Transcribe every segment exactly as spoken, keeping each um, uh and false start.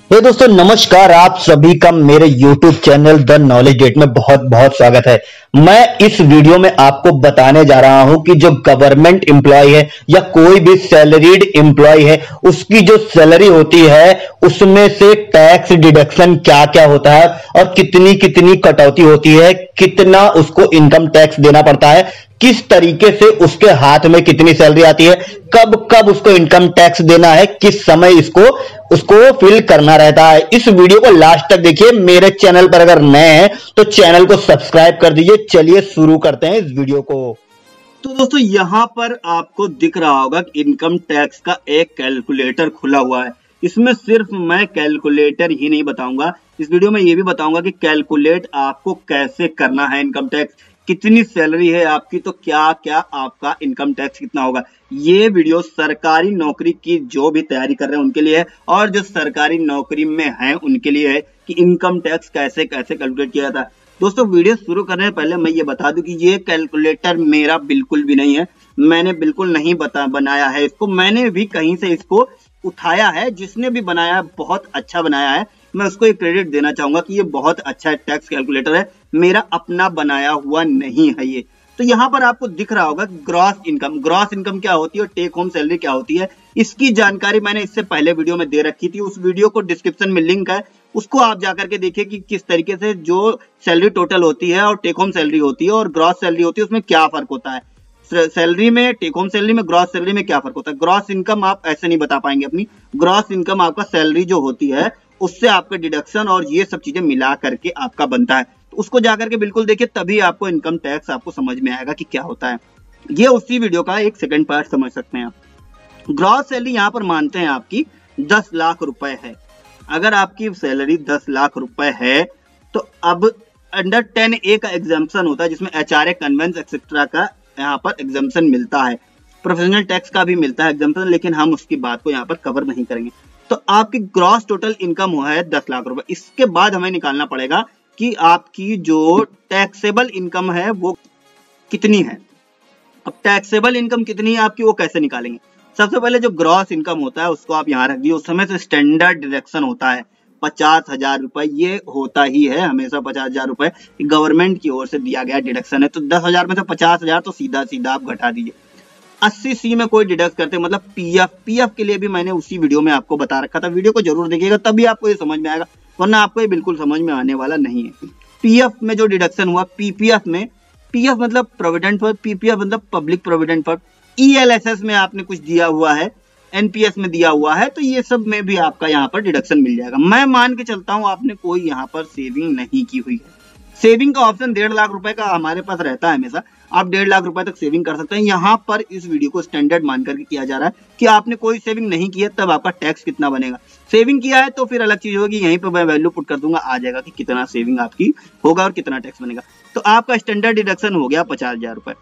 हे दोस्तों नमस्कार। आप सभी का मेरे YouTube channel the Knowledge Gate में बहुत बहुत स्वागत है। मैं इस वीडियो में आपको बताने जा रहा हूं कि जो गवर्नमेंट एम्प्लॉय है या कोई भी सैलरीड एम्प्लॉय है, उसकी जो सैलरी होती है उसमें से टैक्स डिडक्शन क्या क्या होता है और कितनी कितनी कटौती होती है, कितना उसको इनकम टैक्स देना पड़ता है, किस तरीके से उसके हाथ में कितनी सैलरी आती है, कब कब उसको इनकम टैक्स देना है, किस समय इसको उसको फिल करना रहता है। इस वीडियो को लास्ट तक देखिए। मेरे चैनल पर अगर नए हैं तो चैनल को सब्सक्राइब कर दीजिए। चलिए शुरू करते हैं इस वीडियो को। तो दोस्तों यहां पर आपको दिख रहा होगा कि इनकम टैक्स का एक कैलकुलेटर खुला हुआ है। इसमें सिर्फ मैं कैलकुलेटर ही नहीं बताऊंगा, इस वीडियो में ये भी बताऊंगा कि कैलकुलेट आपको कैसे करना है इनकम टैक्स, कितनी सैलरी है आपकी तो क्या क्या आपका इनकम टैक्स कितना होगा। ये वीडियो सरकारी नौकरी की जो भी तैयारी कर रहे हैं उनके लिए है और जो सरकारी नौकरी में हैं उनके लिए है कि इनकम टैक्स कैसे कैसे कैलकुलेट किया जाता है। दोस्तों वीडियो शुरू करने से पहले मैं ये बता दूं कि ये कैलकुलेटर मेरा बिल्कुल भी नहीं है, मैंने बिल्कुल नहीं बता बनाया है इसको, मैंने भी कहीं से इसको उठाया है। जिसने भी बनाया है बहुत अच्छा बनाया है, मैं उसको एक क्रेडिट देना चाहूंगा कि ये बहुत अच्छा टैक्स कैलकुलेटर है, मेरा अपना बनाया हुआ नहीं है ये। तो यहाँ पर आपको दिख रहा होगा ग्रॉस इनकम, ग्रॉस इनकम क्या होती है और टेक होम सैलरी क्या होती है, इसकी जानकारी मैंने इससे पहले वीडियो में दे रखी थी। उस वीडियो को डिस्क्रिप्शन में लिंक है, उसको आप जाकर के देखिए कि किस तरीके से जो सैलरी टोटल होती है और टेक होम सैलरी होती है और ग्रॉस सैलरी होती है उसमें क्या फर्क होता है। सैलरी में, टेक होम सैलरी में, ग्रॉस सैलरी में क्या फर्क होता है। ग्रॉस इनकम आप ऐसे नहीं बता पाएंगे अपनी, ग्रॉस इनकम आपका सैलरी जो होती है उससे आपका डिडक्शन और ये सब चीजें मिला करके आपका बनता है। तो उसको जाकर के बिल्कुल देखिए, तभी आपको इनकम टैक्स आपको समझ में आएगा कि क्या होता है। ये उसी वीडियो का एक सेकंड पार्ट समझ सकते हैं आप। ग्रॉस सैलरी यहाँ पर मानते हैं आपकी दस लाख रुपए है। अगर आपकी सैलरी दस लाख रुपए है तो अब अंडर टेन ए का एग्जाम्पशन होता है जिसमें H R A conveyance etcetera का यहाँ पर एग्जाम्पशन मिलता है, प्रोफेशनल टैक्स का भी मिलता है एग्जाम्पशन, लेकिन हम उसकी बात को यहाँ पर कवर नहीं करेंगे। तो आपकी ग्रॉस टोटल इनकम हुआ है दस लाख रुपए। इसके बाद हमें निकालना पड़ेगा कि आपकी जो टैक्सेबल इनकम है वो कितनी है। अब टैक्सेबल इनकम कितनी है आपकी वो कैसे निकालेंगे। सबसे पहले जो ग्रॉस इनकम होता है उसको आप यहाँ रख दिए, उस समय से स्टैंडर्ड डिडक्शन होता है पचास हजार रुपए, ये होता ही है हमेशा पचास हजार रुपए गवर्नमेंट की ओर से दिया गया डिडक्शन है। तो दस हजार में से पचास हजार तो सीधा सीधा आप घटा दीजिए। अस्सी सी में कोई डिडक्ट करते मतलब पीएफ, पीएफ के लिए भी मैंने उसी वीडियो में आपको बता रखा था, वीडियो को जरूर देखिएगा तभी आपको ये समझ में आएगा, वरना आपको ये बिल्कुल समझ में आने वाला नहीं है। पीएफ में जो डिडक्शन हुआ, पीपीएफ में, पीएफ मतलब प्रोविडेंट फंड, पीपीएफ मतलब पब्लिक प्रोविडेंट फंड, ईएलएसएस में आपने कुछ दिया हुआ है, एनपीएस में दिया हुआ है, तो ये सब में भी आपका यहाँ पर डिडक्शन मिल जाएगा। मैं मान के चलता हूँ आपने कोई यहाँ पर सेविंग नहीं की हुई है। सेविंग का ऑप्शन डेढ़ लाख रुपए का हमारे पास रहता है हमेशा, आप डेढ़ लाख रुपए तक सेविंग कर सकते हैं। यहाँ पर इस वीडियो को स्टैंडर्ड मान करके किया जा रहा है कि आपने कोई सेविंग नहीं की है तब आपका टैक्स कितना बनेगा। सेविंग किया है तो फिर अलग चीज होगी, यहीं पे मैं वैल्यू पुट कर दूंगा, आ जाएगा कि कितना सेविंग आपकी होगा और कितना टैक्स बनेगा। तो आपका स्टैंडर्ड डिडक्शन हो गया पचास हजार रुपए।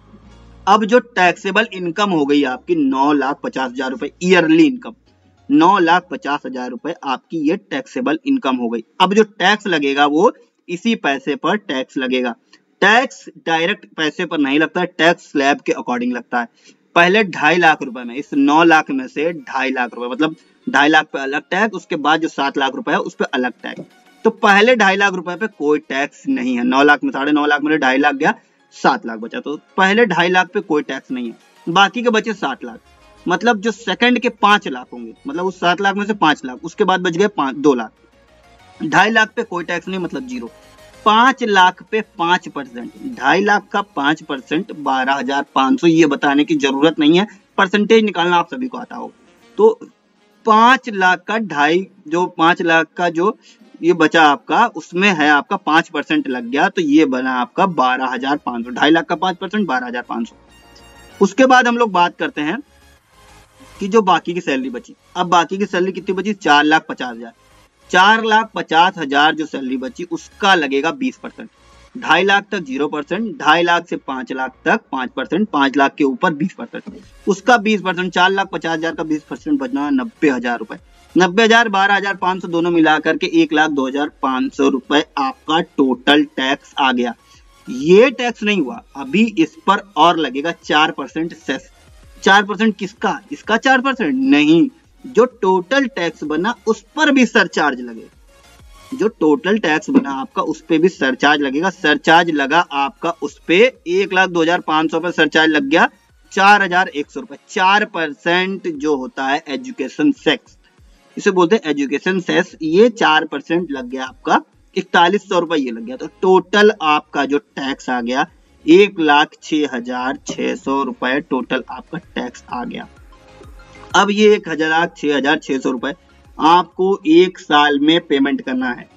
अब जो टैक्सेबल इनकम हो गई आपकी नौ लाख पचास हजार रुपए ईयरली इनकम, नौ लाख पचास हजार रुपए आपकी ये टैक्सेबल इनकम हो गई। अब जो टैक्स लगेगा वो इसी पैसे पर टैक्स लगेगा। टैक्स डायरेक्ट पैसे पर नहीं लगता है, टैक्स स्लैब के अकॉर्डिंग लगता है। पहले ढाई लाख रुपए में, इस नौ लाख में से ढाई लाख रुपए मतलब ढाई लाख पे अलग टैक्स, उसके बाद जो सात लाख रुपए है उस पर अलग टैक्स। तो पहले ढाई लाख रुपए पे कोई टैक्स नहीं है। नौ लाख में साढ़े नौ लाख में ढाई लाख गया, सात लाख बचा, तो पहले ढाई लाख पे कोई टैक्स नहीं है। बाकी के बचे सात लाख, मतलब जो सेकंड के पांच लाख होंगे, मतलब उस सात लाख में से पांच लाख, उसके बाद बच गए पांच दो लाख। ढाई लाख पे कोई टैक्स नहीं मतलब जीरो। पांच लाख पे पांच परसेंट, ढाई लाख का पांच परसेंट बारह हजार पांच सौ, ये बताने की जरूरत नहीं है, परसेंटेज निकालना आप सभी को आता हो। तो पांच लाख का ढाई, जो पांच लाख का जो ये बचा आपका, उसमें है आपका पांच परसेंट लग गया, तो ये बना आपका बारह हजार पांच सौ। ढाई लाख का पांच परसेंट बारह हजार पांच सौ। उसके बाद हम लोग बात करते हैं कि जो बाकी की सैलरी बची। अब बाकी की सैलरी कितनी बची, चार लाख पचास हजार। चार लाख पचास हजार जो सैलरी बची उसका लगेगा बीस परसेंट। ढाई लाख तक जीरो परसेंट, ढाई लाख से पांच लाख तक पांच परसेंट, पांच लाख के ऊपर बीस परसेंट, उसका बीस परसेंट, चार लाख पचास हजार का बीस परसेंट बचना नब्बे हजार रुपए। नब्बे हजार बारह हजार पांच सौ दोनों मिला करके एक लाख दो हजार पांच सौ रुपए आपका टोटल टैक्स आ गया। ये टैक्स नहीं हुआ, अभी इस पर और लगेगा चार परसेंट सेस। चार परसेंट किसका, इसका चार परसेंट नहीं, जो टोटल टैक्स बना उस पर भी सरचार्ज लगेगा। जो टोटल टैक्स बना आपका उस पे भी सरचार्ज लगेगा। सरचार्ज लगा आपका उस पे एक लाख दो हजार पांच सौ पर सरचार्ज लग गया चार हजार एक सौ रुपए। चार परसेंट जो होता है एजुकेशन सेक्स, इसे बोलते हैं एजुकेशन सेस, ये चार परसेंट लग गया आपका इकतालीस सौ रुपए ये लग गया। तो टोटल आपका जो टैक्स आ गया एक लाख छह हजार छह सौ रुपए टोटल आपका टैक्स आ गया। अब ये एक हजार छह हजार छह सौ रुपए आपको एक साल में पेमेंट करना है।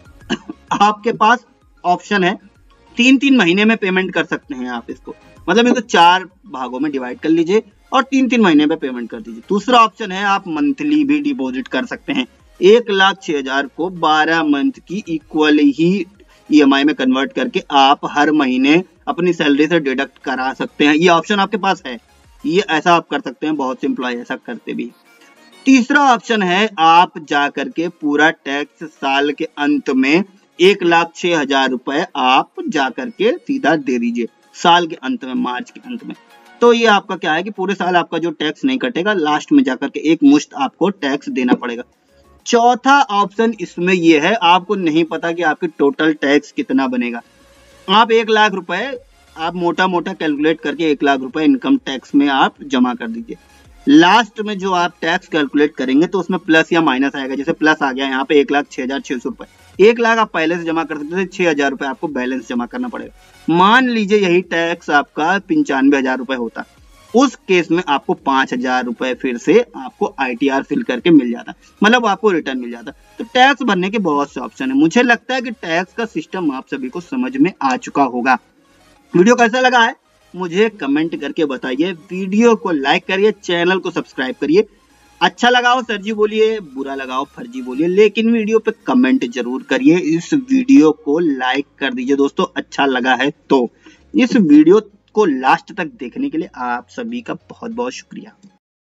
आपके पास ऑप्शन है तीन तीन महीने में पेमेंट कर सकते हैं आप इसको, मतलब इसको चार भागों में डिवाइड कर लीजिए और तीन तीन महीने में पेमेंट कर दीजिए। दूसरा ऑप्शन है आप मंथली भी डिपॉजिट कर सकते हैं। एक लाख छह हजार को बारह मंथ की इक्वल ही ईएमआई में कन्वर्ट करके आप हर महीने अपनी सैलरी से डिडक्ट करा सकते हैं। ये ऑप्शन आपके पास है, ये ऐसा आप कर सकते हैं, बहुत से एम्प्लॉय ऐसा करते भी। तीसरा ऑप्शन है आप जा करके पूरा टैक्स साल के अंत में एक लाख छह हजार रुपए आप जा करके सीधा दे दीजिए साल के अंत में, मार्च के अंत में। तो ये आपका क्या है कि पूरे साल आपका जो टैक्स नहीं कटेगा, लास्ट में जाकर के एक मुश्त आपको टैक्स देना पड़ेगा। चौथा ऑप्शन इसमें ये है आपको नहीं पता कि आपकी टोटल टैक्स कितना बनेगा। आप एक लाख रुपए आप मोटा मोटा कैलकुलेट करके एक लाख रुपए इनकम टैक्स में आप जमा कर दीजिए। लास्ट में जो आप टैक्स कैलकुलेट करेंगे तो उसमें प्लस या माइनस आएगा। जैसे प्लस आ गया यहाँ पे एक लाख छह हजार छह सौ रुपए, एक लाख आप पहले से जमा कर सकते थे, छह हजार रुपए आपको बैलेंस जमा करना पड़ेगा। मान लीजिए यही टैक्स आपका पंचानवे हजार रुपए होता, उस केस में आपको पांच हजार रुपए फिर से आपको आईटीआर फिल करके मिल जाता, मतलब आपको रिटर्न मिल जाता। तो टैक्स भरने के बहुत से ऑप्शन है। मुझे लगता है कि टैक्स का सिस्टम आप सभी को समझ में आ चुका होगा। वीडियो कैसा लगा है मुझे कमेंट करके बताइए। वीडियो को लाइक करिए, चैनल को सब्सक्राइब करिए। अच्छा लगाओ सर जी बोलिए, बुरा लगाओ फर्जी बोलिए, लेकिन वीडियो पे कमेंट जरूर करिए। इस वीडियो को लाइक कर दीजिए दोस्तों, अच्छा लगा है तो। इस वीडियो को लास्ट तक देखने के लिए आप सभी का बहुत बहुत शुक्रिया।